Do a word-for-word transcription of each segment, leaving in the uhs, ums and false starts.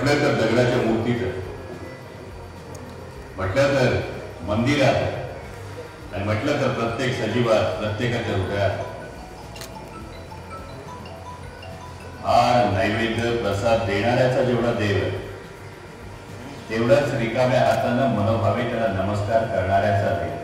म्हटलं तर दगडाच्या मूर्तीत, म्हटलं तर मंदिरात, आणि म्हटलं तर प्रत्येक सजीवात, प्रत्येकाच्या हृदयात हार नैवेद्य प्रसाद देणाऱ्याचा जेवढा देव तेवढाच रिकाम्या हातानं मनोभावे त्याला नमस्कार करणाऱ्याचा देव.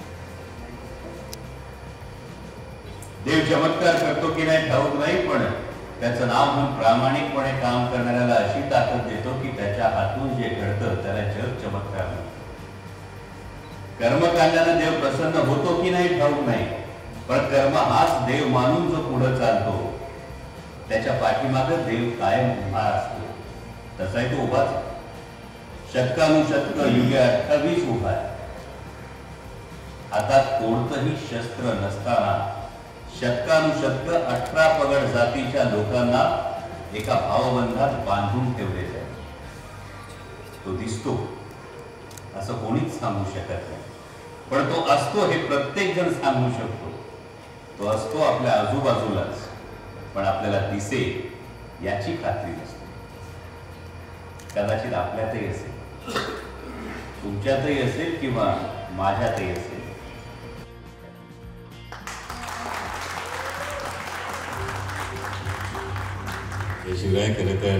देव चमत्कार करतो की नाही ठाऊक नाही, पण त्याचं नाव म्हणून प्रामाणिकपणे काम करणाऱ्याला अशी ताकद देतो की त्याच्या हातून जे घडतं त्याला जग चमत्कार म्हणतो. कर्मकांडाने देव प्रसन्न होतो की नाही ठाऊक नाही, पण कर्म हाच देव मानून जो पुढे चालतो त्याच्या पाठीमागे देव कायम उभा असतो. तसाही तो उभाच, शतकानुशतक युगे अठ्ठावीस उभा आहे. हातात कोणतंही शस्त्र नसताना शतकानुशतक अठरा पगड जातीच्या लोकांना एका भावबंधात बांधून ठेवलेले आहे. तो दिसतो असं कोणीच सांगू शकत नाही, पण तो असतो हे प्रत्येक जण सांगू शकतो. तो असतो आपल्या आजूबाजूलाच, पण आपल्याला दिसेल याची खात्री नसते. कदाचित आपल्यातही असेल, तुमच्यातही असेल किंवा माझ्यातही असेल. याशिवाय खरं तर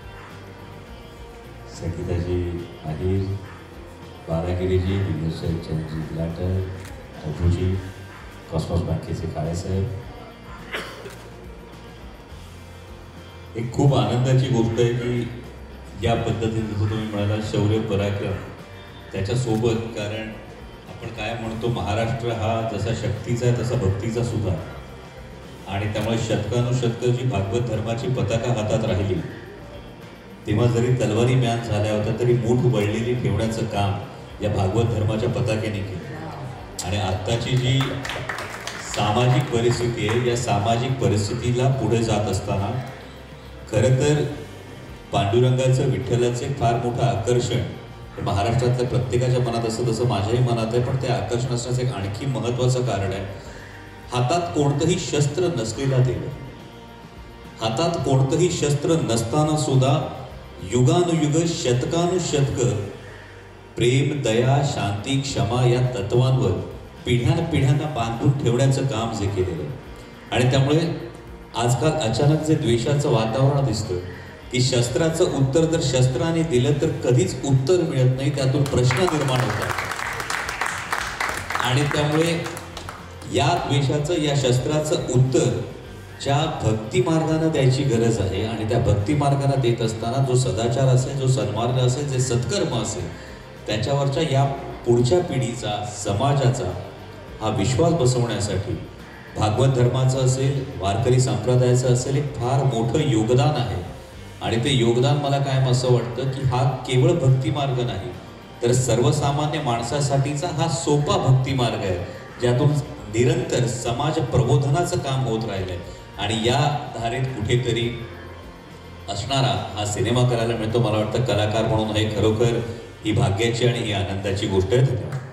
संगीताजी आहिर, बारागिरीजी, दिग्दर्शकजी लाटर, अबूजी, कॉस्मॉस बँकेचे काळेसाहेब, एक खूप आनंदाची गोष्ट आहे की या पद्धतीने जसं तुम्ही म्हणाला शौर्य पराक्रम त्याच्यासोबत, कारण आपण काय म्हणतो महाराष्ट्र हा जसा शक्तीचा आहे तसा भक्तीचा सुद्धा, आणि त्यामुळे शतकानुशतकं जी भागवत धर्माची पताका हातात राहिली तेव्हा जरी तलवारी म्यान झाल्या होत्या तरी मूठ वळलेली ठेवण्याचं काम या भागवत धर्माच्या पताक्याने केलं. आणि आत्ताची जी सामाजिक परिस्थिती आहे या सामाजिक परिस्थितीला पुढे जात असताना खरं तर पांडुरंगाचं, विठ्ठलाचं एक फार मोठं आकर्षण हे महाराष्ट्रातल्या प्रत्येकाच्या मनात असतं, तसं माझ्याही मनात आहे. पण ते आकर्षण असण्याचं एक आणखी महत्त्वाचं कारण आहे, हातात कोणतंही शस्त्र नसलेला देव, हातात कोणतंही शस्त्र नसताना सुद्धा युगानुयुग शतकानुशतक प्रेम, दया, शांती, क्षमा या तत्वांवर पिढ्यानपिढ्यांना बांधून ठेवण्याचं काम जे केलेलं आहे. आणि त्यामुळे आजकाल अचानक जे द्वेषाचं वातावरण दिसतं की शस्त्राचं उत्तर जर शस्त्राने दिलं तर कधीच उत्तर मिळत नाही, त्यातून प्रश्न निर्माण होतात. आणि त्यामुळे या द्वेषाचं, या शस्त्राचं उत्तर ज्या भक्ती मार्गाने द्यायची गरज आहे, आणि त्या भक्ती मार्गाने देत असताना जो सदाचार असेल, जो सन्मार्ग असेल, जे सत्कर्म असेल, त्याच्यावरच्या या पुढच्या पिढीचा, समाजाचा हा विश्वास बसवण्यासाठी भागवत धर्माचं असेल, वारकरी संप्रदायाचं असेल, एक फार मोठं योगदान आहे. आणि ते योगदान मला कायम असं वाटतं की हा केवळ भक्ती मार्ग नाही, तर सर्वसामान्य माणसासाठीचा हा सोपा भक्ती मार्ग आहे, ज्यातून निरंतर समाज प्रबोधनाचं काम होत राहिलं आहे. आणि या धारेत कुठेतरी असणारा हा सिनेमा करायला मिळतो. मला वाटतं कलाकार म्हणून हे खरोखर ही भाग्याची आणि ही आनंदाची गोष्ट आहे. धन्यवाद.